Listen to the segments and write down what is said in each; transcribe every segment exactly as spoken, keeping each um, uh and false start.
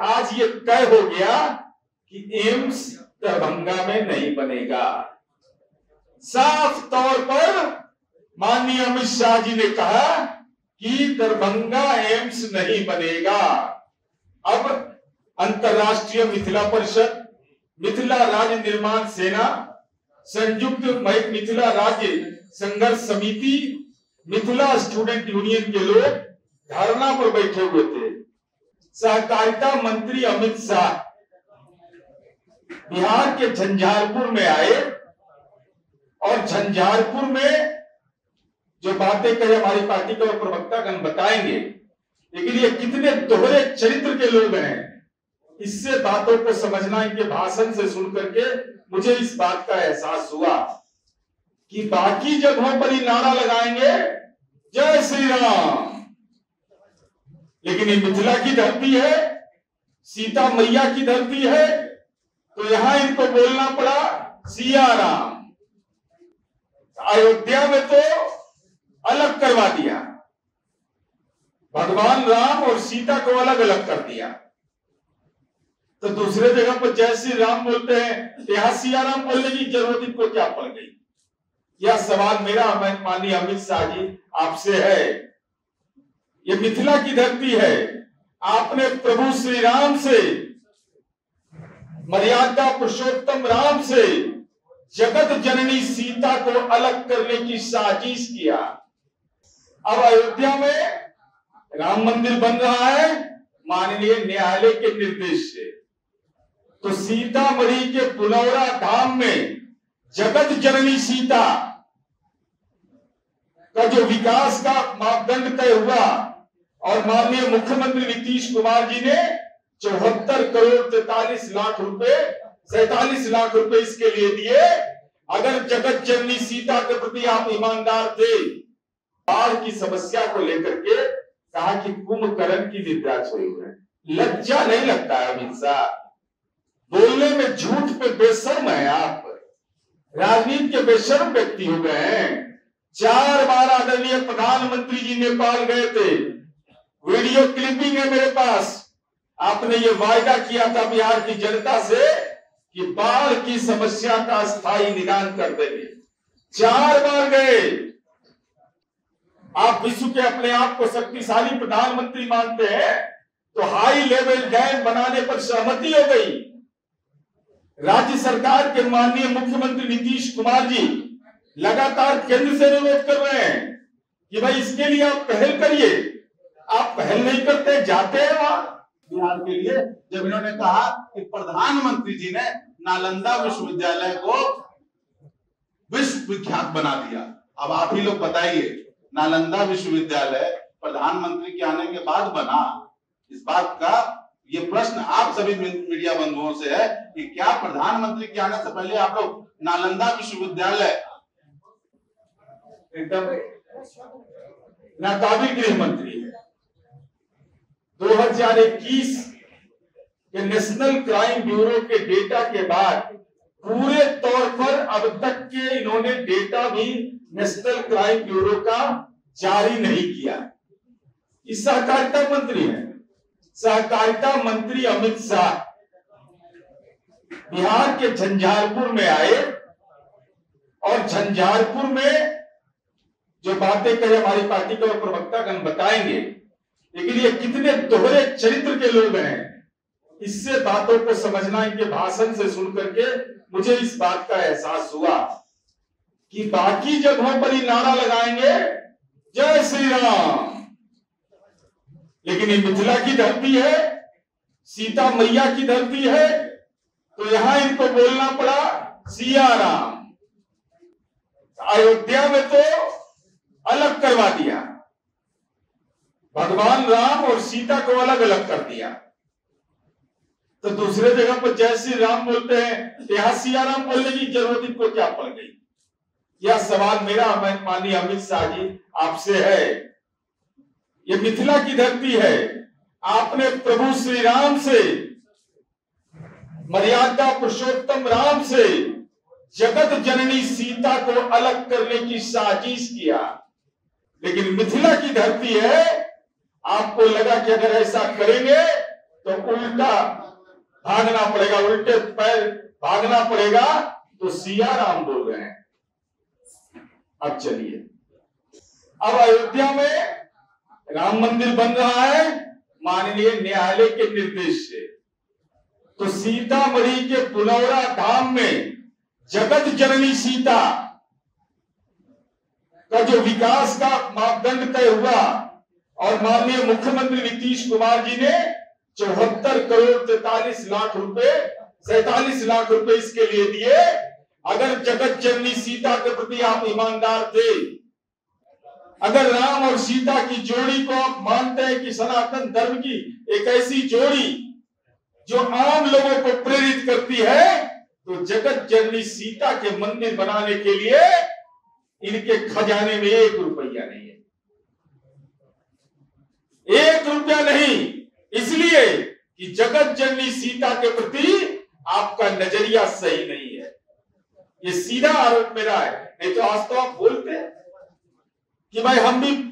आज ये तय हो गया कि एम्स दरभंगा में नहीं बनेगा। साफ तौर पर माननीय अमित शाह जी ने कहा कि दरभंगा एम्स नहीं बनेगा। अब अंतर्राष्ट्रीय मिथिला परिषद, मिथिला राज्य निर्माण सेना, संयुक्त मिथिला राज्य संघर्ष समिति, मिथिला स्टूडेंट यूनियन के लोग धरना पर बैठे हुए थे। सहकारिता मंत्री अमित शाह बिहार के झंझारपुर में आए और झंझारपुर में जो बातें कहे हमारी पार्टी के प्रवक्तागण बताएंगे, लेकिन ये कितने दोहरे चरित्र के लोग हैं, इससे बातों को समझना, इनके भाषण से सुन करके मुझे इस बात का एहसास हुआ कि बाकी जगहों पर ही नारा लगाएंगे जय श्री राम, लेकिन ये मिथिला की धरती है, सीता मैया की धरती है, तो यहां इनको बोलना पड़ा सिया राम। अयोध्या में तो अलग करवा दिया, भगवान राम और सीता को अलग अलग कर दिया, तो दूसरे जगह पर जय श्री राम बोलते हैं, यहां सिया राम बोलने की जरूरत इनको क्या पड़ गई? यह सवाल मेरा माननीय अमित शाह जी आपसे है। ये मिथिला की धरती है, आपने प्रभु श्री राम से, मर्यादा पुरुषोत्तम राम से जगत जननी सीता को अलग करने की साजिश किया। अब अयोध्या में राम मंदिर बन रहा है माननीय न्यायालय के निर्देश से, तो सीतामढ़ी के पुनौरा धाम में जगत जननी सीता का जो विकास का मापदंड तय हुआ और माननीय मुख्यमंत्री नीतीश कुमार जी ने चौहत्तर करोड़ तैतालीस लाख रुपए सैतालीस लाख रुपए इसके लिए दिए। अगर जगत जननी सीता के प्रति आप ईमानदार थे, बाढ़ की समस्या को लेकर के कहा कि कुंभकर्ण की निद्रा सोई हुए, लज्जा नहीं लगता है अमित शाह? बोलने में झूठ पे बेशर्म है आप, राजनीति के बेशर्म व्यक्ति हो गए हैं। चार बार आदरणीय प्रधानमंत्री जी नेपाल गए थे, वीडियो क्लिपिंग है मेरे पास। आपने ये वायदा किया था बिहार की जनता से कि बाढ़ की समस्या का स्थायी निदान कर देंगे। चार बार गए। आप विश्व के अपने आप को शक्तिशाली प्रधानमंत्री मानते हैं, तो हाई लेवल डैम बनाने पर सहमति हो गई। राज्य सरकार के माननीय मुख्यमंत्री नीतीश कुमार जी लगातार केंद्र से अनुरोध कर रहे हैं कि भाई इसके लिए आप पहल करिए। आप पहल नहीं करते, जाते हैं वहां बिहार के लिए। जब इन्होंने कहा कि प्रधानमंत्री जी ने नालंदा विश्वविद्यालय को विश्व विख्यात बना दिया, अब आप ही लोग बताइए, नालंदा विश्वविद्यालय प्रधानमंत्री के आने के बाद बना? इस बात का ये प्रश्न आप सभी मीडिया बंधुओं से है कि क्या प्रधानमंत्री के आने से पहले आप लोग नालंदा विश्वविद्यालय एकदम नाकाबिल गृह मंत्री है। दो हजार इक्कीस के नेशनल क्राइम ब्यूरो के डेटा के बाद पूरे तौर पर अब तक के इन्होंने डेटा भी नेशनल क्राइम ब्यूरो का जारी नहीं किया। इस सहकारिता मंत्री है, सहकारिता मंत्री अमित शाह बिहार के झंझारपुर में आए और झंझारपुर में जो बातें कहे हमारी पार्टी के प्रवक्तागण बताएंगे, लेकिन ये कितने दोहरे चरित्र के लोग हैं, इससे बातों को समझना, इनके भाषण से सुन करके मुझे इस बात का एहसास हुआ कि बाकी जगहों पर ही नारा लगाएंगे जय श्री राम, लेकिन ये मिथिला की धरती है, सीता मैया की धरती है, तो यहां इनको बोलना पड़ा सिया राम। अयोध्या में तो अलग करवा दिया, भगवान राम और सीता को अलग अलग कर दिया, तो दूसरे जगह पर जय श्री राम बोलते हैं, यहां सिया राम बोलने की जरूरत इनको क्या पड़ गई? यह सवाल मेरा माननीय अमित शाह जी आपसे है। ये मिथिला की धरती है, आपने प्रभु श्री राम से, मर्यादा पुरुषोत्तम राम से जगत जननी सीता को अलग करने की साजिश किया, लेकिन मिथिला की धरती है, आपको लगा कि अगर ऐसा करेंगे तो उल्टा भागना पड़ेगा, उल्टे पैर भागना पड़ेगा। तो सिया राम बोल रहे हैं। अब चलिए, अब अयोध्या में राम मंदिर बन रहा है माननीय न्यायालय के निर्देश से। तो सीतामढ़ी के पुनौरा धाम में जगत जननी सीता का जो विकास का मापदंड तय हुआ और माननीय मुख्यमंत्री नीतीश कुमार जी ने चौहत्तर करोड़ तैतालीस लाख रुपए सैतालीस लाख रुपए इसके लिए दिए। अगर जगत जननी सीता के प्रति आप ईमानदार थे, अगर राम और सीता की जोड़ी को आप मानते हैं कि सनातन धर्म की एक ऐसी जोड़ी जो आम लोगों को प्रेरित करती है, तो जगत जननी सीता के मंदिर बनाने के लिए इनके खजाने में एक रुपया नहीं है, एक रुपया नहीं। इसलिए कि जगत जननी सीता के प्रति आपका नजरिया सही नहीं है। ये सीधा आरोप मेरा है। नहीं तो आज तो आप बोलते कि भाई हम भी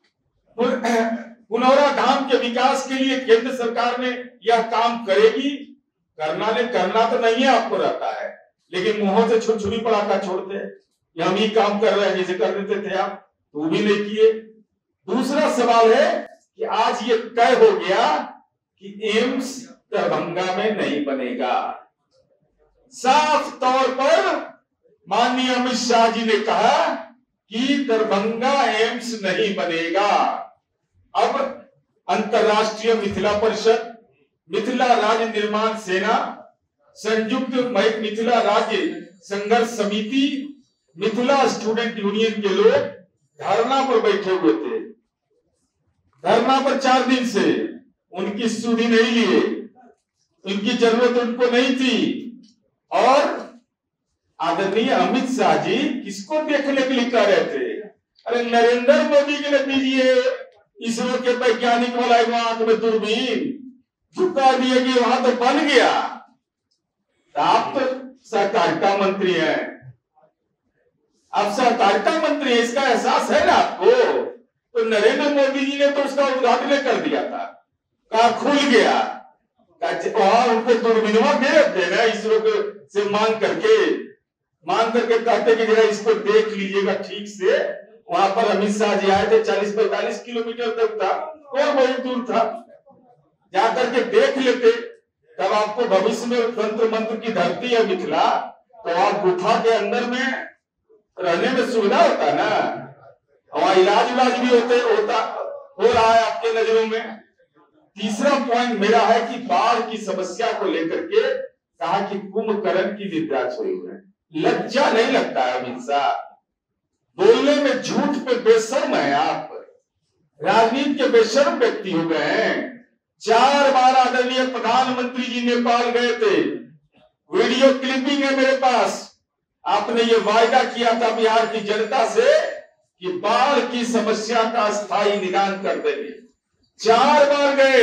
पुनौरा धाम के विकास के लिए केंद्र सरकार ने यह काम करेगी। करना ने करना तो नहीं है, आपको रहता है, लेकिन मुंहों से छुरछुरी पड़ाका छोड़ते हैं कि हम ही काम कर रहे हैं, जैसे कर देते थे आप, तो भी नहीं किए। दूसरा सवाल है कि आज ये तय हो गया कि एम्स दरभंगा में नहीं बनेगा। साफ तौर पर माननीय अमित शाह जी ने कहा कि दरभंगा एम्स नहीं बनेगा। अब अंतर्राष्ट्रीय मिथिला परिषद, मिथिला राज्य निर्माण सेना, संयुक्त मिथिला राज्य संघर्ष समिति, मिथिला स्टूडेंट यूनियन के लोग धरना पर बैठे हुए थे। धरना पर चार दिन से उनकी सुधि नहीं लिए, उनकी जरूरत उनको नहीं थी। और आदरणीय अमित शाह जी किसको देखने के लिए कह रहे थे? अरे नरेंद्र मोदी के लिए दीजिए इसरो के वैज्ञानिक वाला आंख में दूरबीन, झुका दिए कि वहां तो बन गया। तो आप तो सहकारिता मंत्री हैं, आप सहकारिता मंत्री हैं, इसका एहसास है ना आपको? तो नरेंद्र मोदी जी ने तो उसका उद्घाटन कर दिया था, कहा खुल गया, वहां उनको दूरबीनवा दे देते ना इसरो के से मांग करके मांग करके कहते कि जरा इसको देख लीजिएगा ठीक से। वहां पर अमित शाह जी आए थे, चालीस पैंतालीस किलोमीटर तक था और बहुत दूर था, जाकर के देख लेते। तब आपको भविष्य में तंत्र मंत्र की धरती है मिथिला, तो आप गुफा के अंदर में रहने में सुविधा होता ना, वहां इलाज इलाज भी होते होता हो रहा है आपके नजरों में। तीसरा पॉइंट मेरा है कि बाढ़ की समस्या को लेकर के कहा कि कुंभकर्ण की निद्रा सोई हुए। लज्जा नहीं लगता है अमित शाह? बोलने में झूठ पे बेशर्म है आप, राजनीति के बेशर्म व्यक्ति हो गए हैं। चार बार आदरणीय प्रधानमंत्री जी नेपाल गए थे, वीडियो क्लिपिंग है मेरे पास। आपने ये वायदा किया था बिहार की जनता से कि बाढ़ की समस्या का स्थायी निदान कर देंगे। चार बार गए,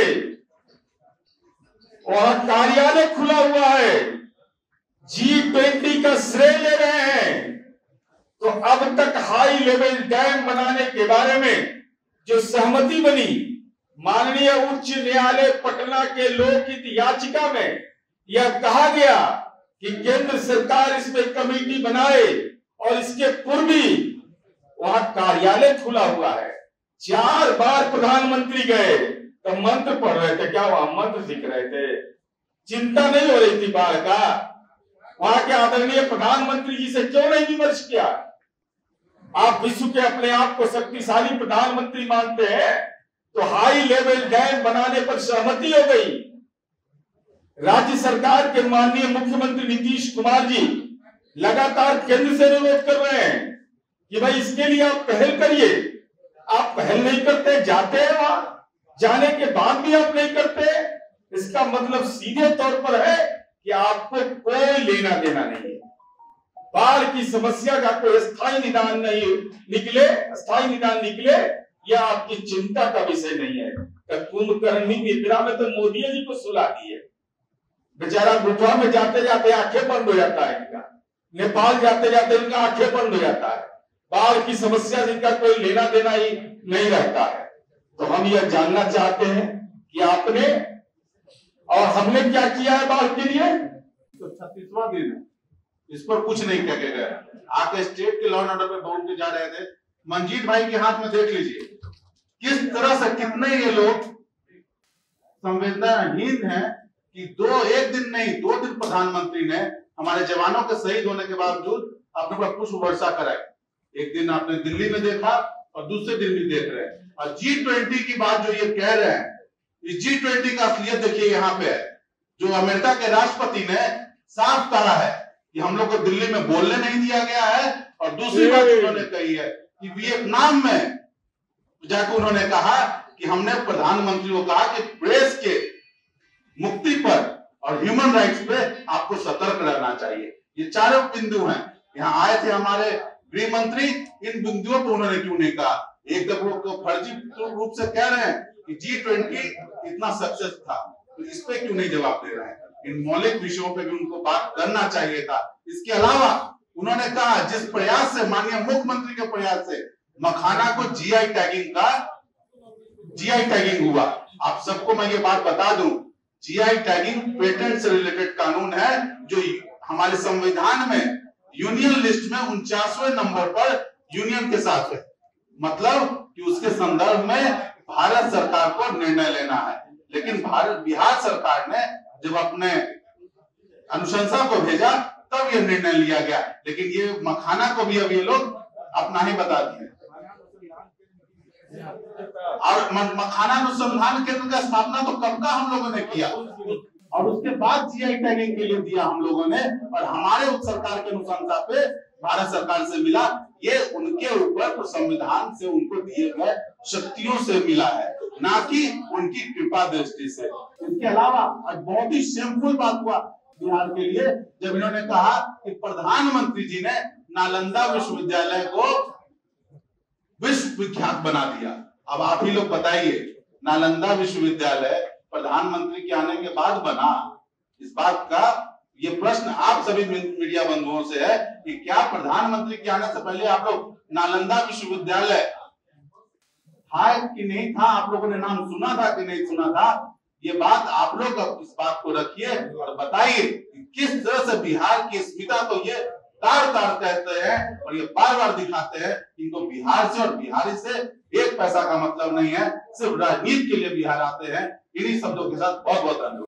वहां कार्यालय खुला हुआ है, जी ट्वेंटी का श्रेय ले रहे हैं। तो अब तक हाई लेवल डैम बनाने के बारे में जो सहमति बनी, माननीय उच्च न्यायालय पटना के लोकहित याचिका में यह कहा गया कि केंद्र सरकार इसमें कमेटी बनाए, और इसके पूर्व भी वहां कार्यालय खुला हुआ है। चार बार प्रधानमंत्री गए तो मंत्र पढ़ रहे थे, क्या वहां मंत्र सीख रहे थे? चिंता नहीं हो रही थी बाढ़ का? वहां के आदरणीय प्रधानमंत्री जी से क्यों नहीं विमर्श किया? आप विश्व के अपने आप को शक्तिशाली प्रधानमंत्री मानते हैं, तो हाई लेवल डैम बनाने पर सहमति हो गई। राज्य सरकार के माननीय मुख्यमंत्री नीतीश कुमार जी लगातार केंद्र से अनुरोध कर रहे हैं कि भाई इसके लिए आप पहल करिए। आप पहल नहीं करते, जाते हैं वहां, जाने के बाद भी आप नहीं करते। इसका मतलब सीधे तौर पर है कि आपको कोई लेना देना नहीं है। बाढ़ की समस्या का कोई स्थायी निदान नहीं निकले, स्थायी निदान निकले, यह आपकी चिंता का विषय नहीं है। कुंभकर्ण की निद्रा में तो मोदी जी को सुला दिए, बेचारा गुफा में जाते जाते आंखें बंद हो जाता है इनका, नेपाल जाते जाते इनका आंखें बंद हो जाता है। बाढ़ की समस्या जिनका कोई लेना देना ही नहीं रहता है। तो हम यह जानना चाहते हैं कि आपने और हमने क्या किया है बाढ़ के लिए? तो छत्तीसवां दिन है, इस पर कुछ नहीं कह के गए। आके स्टेट के लॉ एंड ऑर्डर पे बोल के जा रहे थे। मंजीत भाई के हाथ में देख लीजिए किस तरह से कितने ये लोग संवेदनाहीन हैं कि दो एक दिन नहीं दो दिन प्रधानमंत्री ने हमारे जवानों के शहीद होने के बावजूद अपने पर पुष्प वर्षा कराई। एक दिन आपने दिल्ली में देखा और दूसरे दिन भी देख रहे हैं। और जी ट्वेंटी की बात जो ये कह रहे हैं, इस जी ट्वेंटी का असलियत देखिए यहाँ पे है। जो अमेरिका के राष्ट्रपति ने साफ कहा है कि हम लोग को दिल्ली में बोलने नहीं दिया गया है। और दूसरी बात उन्होंने कही है कि वियतनाम में जाकर उन्होंने कहा कि हमने प्रधानमंत्री को कहा कि प्रेस के मुक्ति पर और ह्यूमन राइट्स पे आपको सतर्क रहना चाहिए। ये चारों बिंदु हैं। यहाँ आए थे हमारे गृह मंत्री, इन बिंदुओं पर उन्होंने क्यों नहीं कहा? एक दफे वो फर्जी रूप से कह रहे हैं कि जी ट्वेंटी इतना सक्सेस था, तो इस पे क्यों नहीं जवाब दे रहे हैं? इन मौलिक विषयों पे भी उनको बात करना चाहिए था। इसके अलावा उन्होंने कहा जिस प्रयास से, माननीय मुख्यमंत्री के प्रयास से मखाना को जीआई टैगिंग का जीआई टैगिंग हुआ। आप सबको मैं ये बात बता दूं, जीआई टैगिंग पेटेंट से रिलेटेड कानून है जो हमारे संविधान में यूनियन लिस्ट में उनचासवें नंबर पर यूनियन के साथ है। मतलब कि उसके संदर्भ में भारत सरकार को निर्णय लेना है। लेकिन भारत बिहार सरकार ने जब अपने अनुशंसा को भेजा तब ये निर्णय लिया गया। लेकिन ये मखाना को भी अब ये लोग अपना ही बता दिए। और मखाना अनुसंधान केंद्र का स्थापना तो कब का हम लोगों ने किया और उसके बाद जीआई टैगिंग के लिए दिया हम लोगों ने। और हमारे उस सरकार के अनुशंसा पे भारत सरकार से मिला। ये उनके ऊपर संविधान से उनको दिए गए शक्तियों से मिला है, ना कि उनकी कृपा दृष्टि से। इसके अलावा आज बहुत ही शेमफुल बात हुआ बिहार के लिए जब इन्होंने कहा कि प्रधानमंत्री जी ने नालंदा विश्वविद्यालय को विश्व विख्यात बना दिया। अब आप ही लोग बताइए, नालंदा विश्वविद्यालय प्रधानमंत्री के आने के बाद बना? इस बात का ये प्रश्न आप सभी मीडिया बंधुओं से है कि क्या प्रधानमंत्री के आने से पहले आप लोग नालंदा विश्वविद्यालय था कि नहीं था, आप लोगों ने नाम सुना था कि नहीं सुना था? ये बात आप लोग अब इस बात को रखिए और बताइए कि किस तरह से बिहार की अस्मिता को ये तार तार कहते हैं और ये बार बार दिखाते हैं। इनको बिहार से और बिहारी से एक पैसा का मतलब नहीं है, सिर्फ राजनीति के लिए बिहार आते हैं। इन्हीं शब्दों के साथ बहुत बहुत धन्यवाद।